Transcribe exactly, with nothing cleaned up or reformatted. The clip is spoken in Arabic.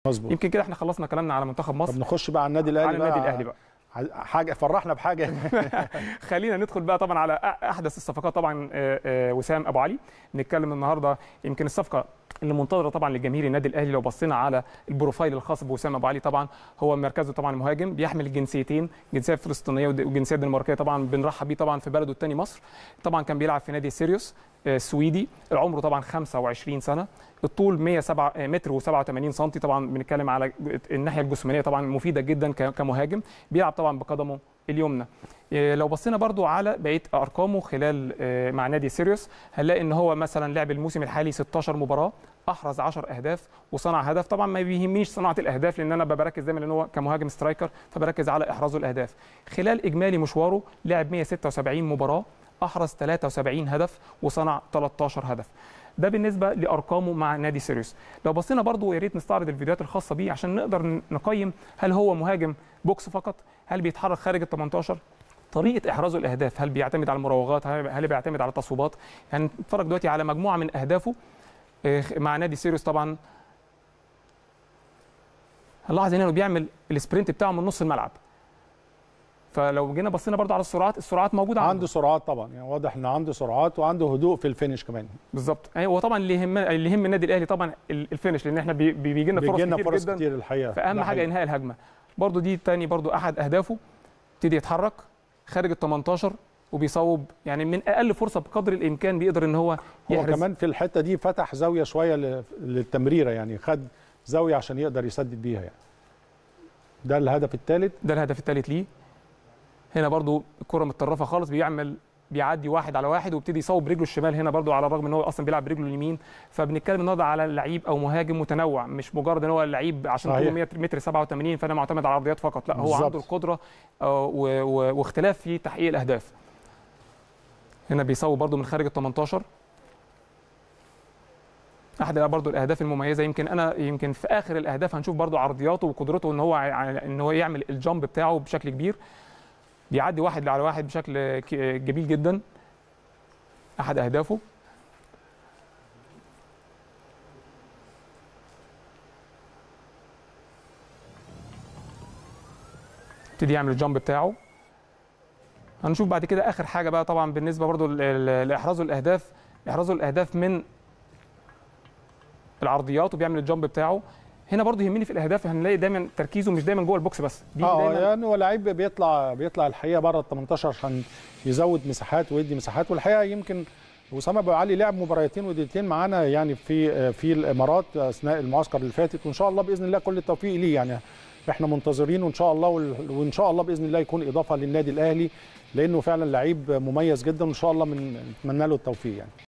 مظبوط. يمكن كده احنا خلصنا كلامنا على منتخب مصر. طب نخش بقى على النادي الاهلي. على النادي الاهلي بقى حاجه فرحنا بحاجه. خلينا ندخل بقى طبعا على احدث الصفقات. طبعا وسام ابو علي نتكلم النهارده. يمكن الصفقه اللي منتظره طبعا لجماهير النادي الاهلي. لو بصينا على البروفايل الخاص بوسام ابو علي، طبعا هو مركزه طبعا مهاجم، بيحمل الجنسيتين، جنسيه فلسطينيه وجنسيه دنماركيه. طبعا بنرحب بيه طبعا في بلده الثاني مصر. طبعا كان بيلعب في نادي سيريوس السويدي. العمر طبعا خمسة وعشرين سنه، الطول مية وسبعة متر وسبعة وثمانين سم. طبعا بنتكلم على الناحيه الجسمانيه طبعا مفيده جدا كمهاجم. بيلعب طبعا بقدمه اليمنى. لو بصينا برضو على بقيه ارقامه خلال مع نادي سيريوس، هنلاقي ان هو مثلا لعب الموسم الحالي ستاشر مباراه، احرز عشر اهداف وصنع هدف. طبعا ما بيهمنيش صناعه الاهداف لان انا بركز دايما ان هو كمهاجم سترايكر، فبركز على احراز الاهداف. خلال اجمالي مشواره لعب مية وستة وسبعين مباراه، احرز ثلاثة وسبعين هدف وصنع تلتاشر هدف. ده بالنسبه لارقامه مع نادي سيريوس. لو بصينا برضو يا ريت نستعرض الفيديوهات الخاصه بيه عشان نقدر نقيم هل هو مهاجم بوكس فقط، هل بيتحرك خارج ال تمنتاشر، طريقه احرازه الاهداف، هل بيعتمد على المراوغات، هل بيعتمد على التصويبات. يعني نتفرج دلوقتي على مجموعه من اهدافه مع نادي سيريوس. طبعا هنلاحظ هنا انه بيعمل السبرنت بتاعه من نص الملعب. فلو جينا بصينا برضو على السرعات، السرعات موجوده عنده. عنده سرعات طبعا، يعني واضح ان عنده سرعات وعنده هدوء في الفينش كمان. بالظبط. هو طبعا اللي يهم اللي يهم النادي الاهلي طبعا الفينش، لان احنا بيجي لنا فرص كتير فرص جدا كتير الحقيقه. فاهم حاجه انهاء الهجمه. برضو دي تاني برضو احد اهدافه، ابتدي يتحرك خارج ال تمنتاشر وبيصوب، يعني من اقل فرصه بقدر الامكان بيقدر ان هو يحرز. هو كمان في الحته دي فتح زاويه شويه للتمريره، يعني خد زاويه عشان يقدر يسدد بيها. يعني ده الهدف الثالث. ده الهدف الثالث ليه. هنا برضو الكره متطرفه خالص، بيعمل بيعدي واحد على واحد وابتدي يصوب برجله الشمال هنا برضو، على الرغم ان هو اصلا بيلعب برجله اليمين. فبنتكلم النهارده على لعيب او مهاجم متنوع، مش مجرد ان هو لعيب عشان طوله متر سبعة وثمانين فانا معتمد على العرضيات فقط. لا، هو بالزبط. عنده القدره واختلاف في تحقيق الاهداف. هنا بيصوب برضو من خارج ال تمنتاشر. احد برضو الاهداف المميزه، يمكن انا يمكن في اخر الاهداف هنشوف برضو عرضياته وقدرته ان هو ان هو يعمل الجامب بتاعه بشكل كبير. بيعدي واحد على واحد بشكل جميل جدا. احد اهدافه. ابتدي يعمل الجامب بتاعه. هنشوف بعد كده اخر حاجه بقى طبعا بالنسبه برضو لاحرازه الاهداف، احرازه الاهداف من العرضيات وبيعمل الجامب بتاعه. هنا برضه يهمني في الاهداف هنلاقي دايما تركيزه مش دايما جوه البوكس بس. اه يعني هو لعيب بيطلع بيطلع الحقيقه بره ال تمنتاشر عشان يزود مساحات ويدي مساحات. والحقيقه يمكن وسام ابو علي لعب مباراتين ودقيقتين معانا يعني في في الامارات اثناء المعسكر اللي فاتت، وان شاء الله باذن الله كل التوفيق ليه. يعني احنا منتظرين وان شاء الله وان شاء الله باذن الله يكون اضافه للنادي الاهلي، لانه فعلا لعيب مميز جدا وان شاء الله نتمنى له التوفيق يعني.